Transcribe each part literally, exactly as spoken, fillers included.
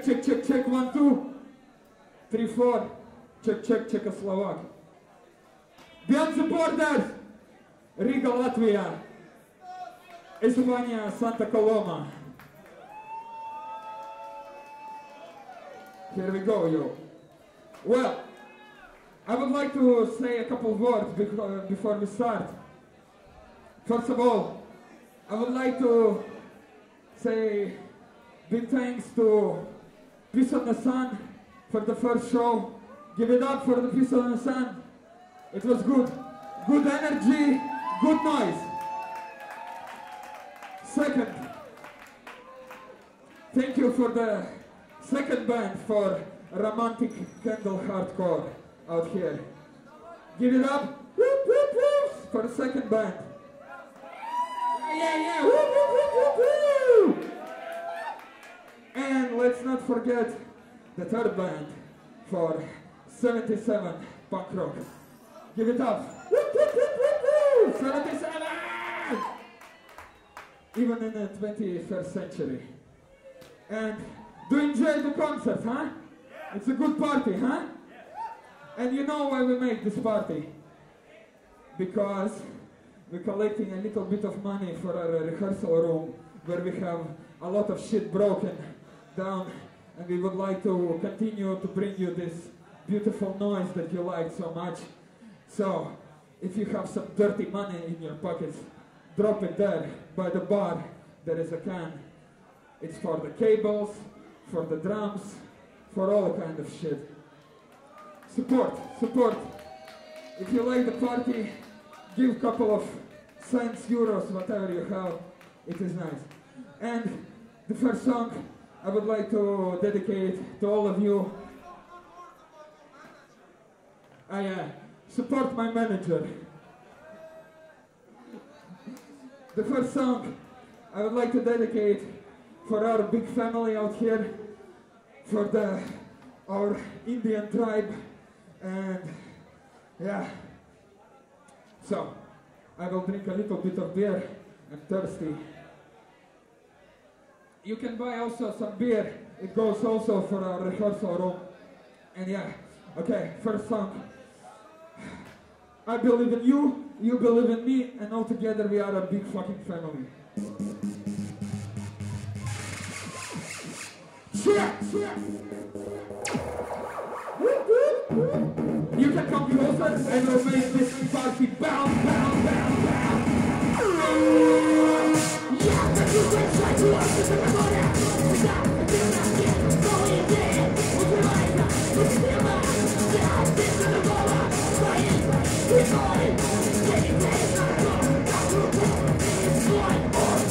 Check, check, check, check, one, two, three, four. Check, check, Czechoslovak. Beyond the borders, Riga, Latvia, Estonia, Santa Coloma. Here we go, yo. Well, I would like to say a couple of words before we start. First of all, I would like to say big thanks to Peace on the Sun for the first show. Give it up for the Peace on the Sun. It was good. Good energy, good noise. Second, thank you for the second band for romantic candle hardcore out here. Give it up whoop, whoop, whoop, for the second band. Yeah, yeah, yeah. Whoop, whoop, whoop, whoop, whoop. And let's not forget the third band for seventy-seven punk rock. Give it up. Whoop, whoop, whoop, whoop, whoop. seventy-seven! Even in the twenty-first century. And do you enjoy the concert, huh? It's a good party, huh? And you know why we make this party? Because we're collecting a little bit of money for our rehearsal room where we have a lot of shit broken down, and we would like to continue to bring you this beautiful noise that you like so much. So, if you have some dirty money in your pockets, drop it there by the bar. There is a can. It's for the cables, for the drums, for all kind of shit. Support, support. If you like the party, give a couple of cents, euros, whatever you have. It is nice. And the first song I would like to dedicate to all of you. I uh, support my manager. The first song I would like to dedicate for our big family out here, for the our Indian tribe, and yeah. So I will drink a little bit of beer. I'm thirsty. You can buy also some beer. It goes also for our rehearsal room. And yeah, okay, first song. I believe in you, you believe in me, and all together we are a big fucking family. You can come closer and we'll make this party bounce, bounce, bounce, bounce. Yeah, but you can try to us to the corner. Stop, do not get going dead. Open your eyes up, look at your mind. Yeah, this is the roller. Flying, we're going. Taking days, not going. Not to go. It's going on.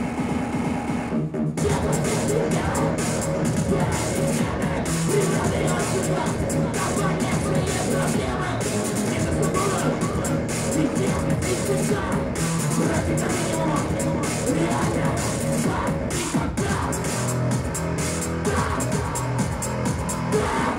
Yeah, but this is now. Yeah, it's happening. We're running on to us. Not right now, for the end of the camera. This is the roller. We can't fix this time. We're not going to be anymore. We are now. Stop. Stop. Stop. Stop.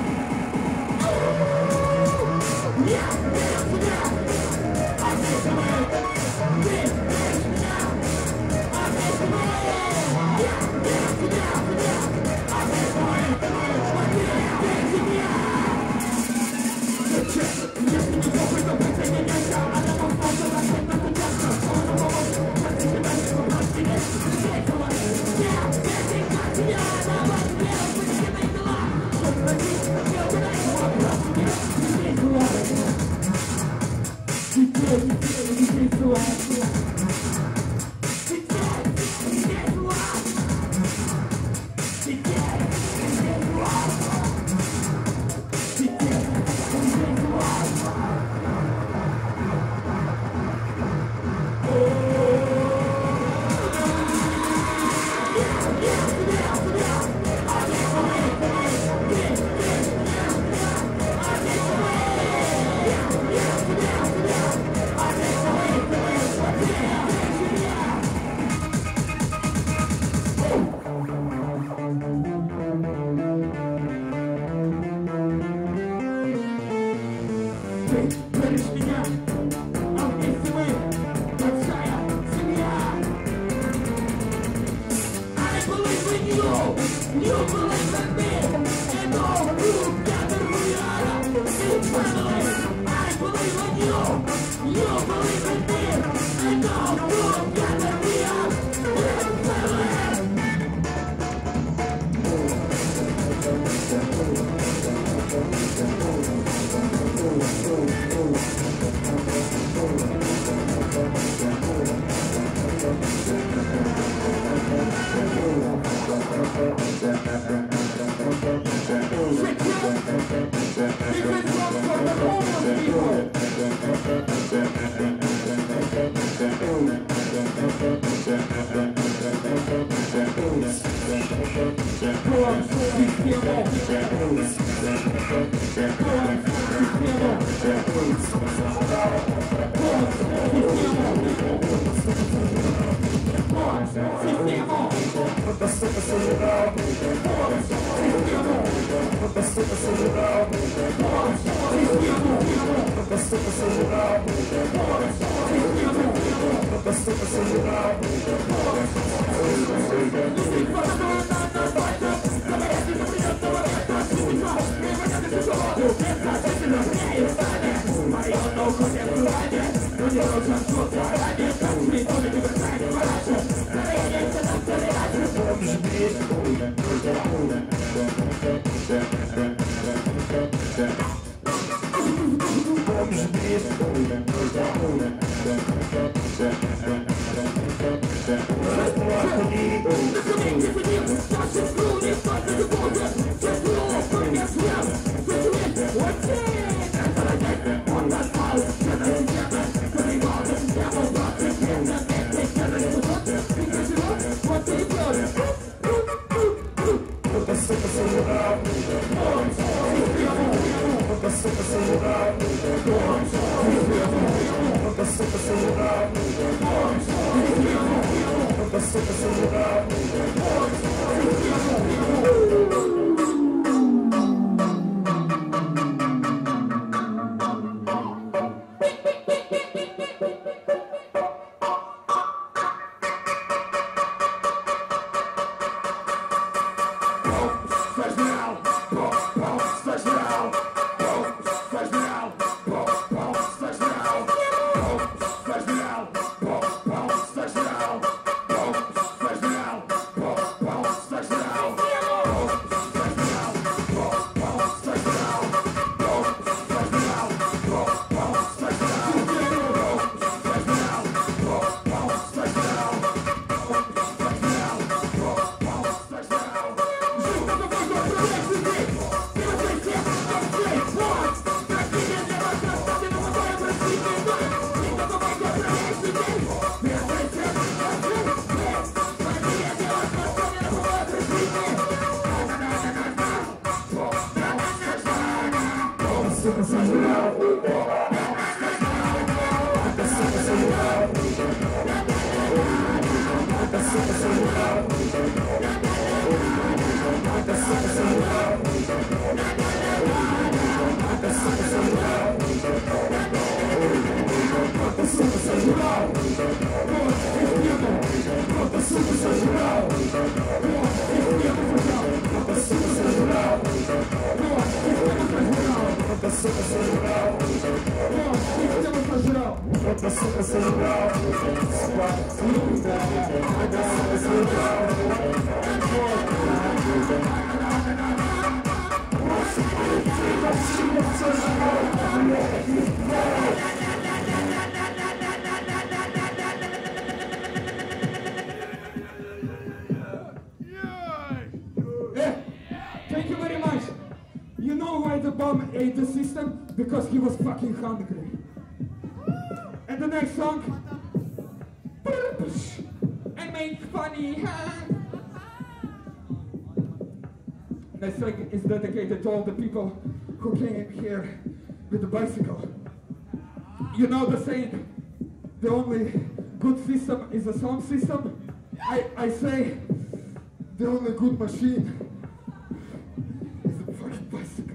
Oh. Yeah. Dance me now. I dance away. Dance. Dance me now. I dance away. Yeah. Dance me now. I dance away. Dance me now. Check. Yes, you go with the best thing in your town. I never fall till I take nothing just up. On the road. I think the best is about to get. Take a look. Yeah. Dancing back to you. Now I'm here. When you make the line. Look at me. Feel the night. Walk up. Yeah. You need to walk. You feel, you feel, you need to walk. You feel, you need to walk. You feel, you need to walk. You feel, you need to walk. You believe Ate the system because he was fucking hungry. And the next song, and make funny, huh? Next song is dedicated to all the people who came here with the bicycle. You know the saying, the only good system is a sound system? I, I say, the only good machine is a fucking bicycle.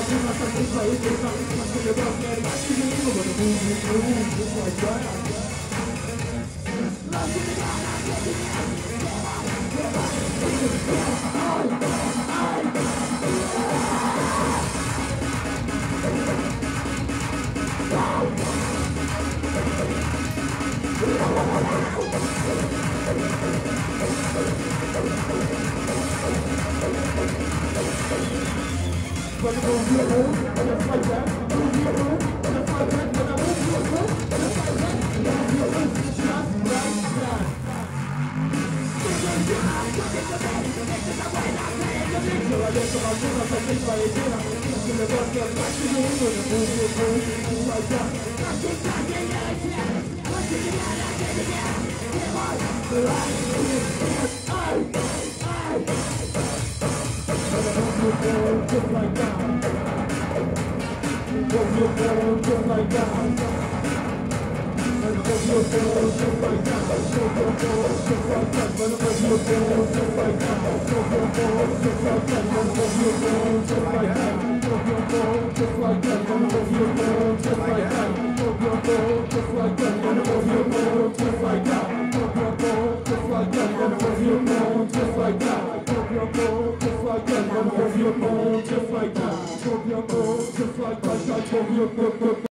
Just like that, just like that, just like that,